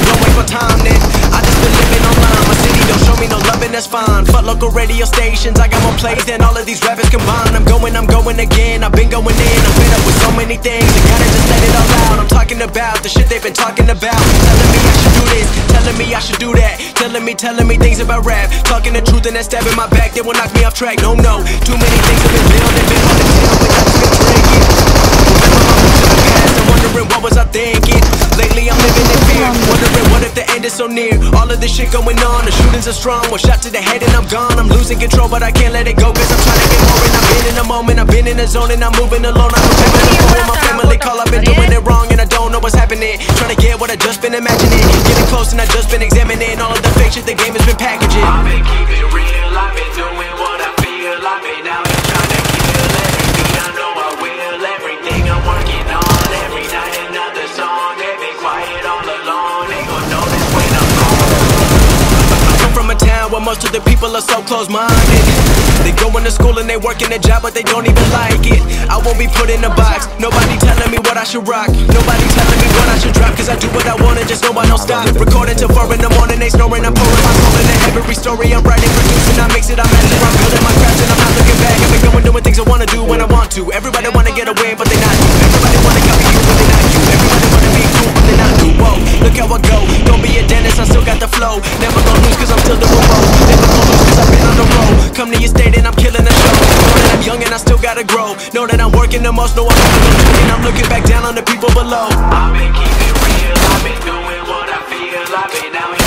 don't waste my time then. I just been living online. My city don't show me no loving, that's fine. Fuck local radio stations, I got more plays than all of these rappers combined. I'm going again, I've been going in. I'm fed up with so many things, I gotta just let it all out. I'm talking about the shit they've been talking about. Telling me I should do this, telling me I should do that. Telling me things about rap. Talking the truth and that stab in my back, they will knock me off track. No, too many things have been building, been on the tail, but I just been drinking. Remember my moves in the past, I'm wondering what was I thinking. Lately I'm living in fear, wondering what if the end is so near. All of this shit going on, the shootings are strong. One shot to the head and I'm gone. I'm losing control but I can't let it go, cause I'm trying to get more. And I've been in the moment, I've been in the zone, and I'm moving alone. I'm remembering the phone, my family call, I've been doing it wrong and I don't know what's happening. Trying to get what I just been imagining, getting close and I just been examining all of the fake shit the game has been packaging. I've been keeping it real, I've been doing what I feel. I've been out here trying to kill everything, I know I will. Everything I'm working on, every night another song. They've been quiet all along, they gon' know this when I'm gone. I come from a town where most of the people are so close-minded. They go into school and they work in a job but they don't even like it. I won't be put in a box, nobody telling me what I should rock. Nobody telling me what I should drop, cause I do what I want and just know I don't stop. Recording till 4 in the morning, they snoring, I'm pouring my soul into every story. I'm writing, producing, I mix it, I'm at it, I'm building my craft and I'm not looking back. I've been going doing things I wanna do when I want to. Everybody wanna get away but they not you. Everybody wanna copy you but they not you. Everybody wanna be cool but they not you. Whoa, look how I go, don't be a dentist, I still got the flow. Never gonna lose cause I'm still doing road. Never gonna lose cause I've been on the road. Come to your state and I'm killing the show. Know that I'm young and I still gotta grow. Know that I'm working the most, know I'm and I'm looking back down on the people below. I've been keeping it real, I've been doing what I feel. I've been out here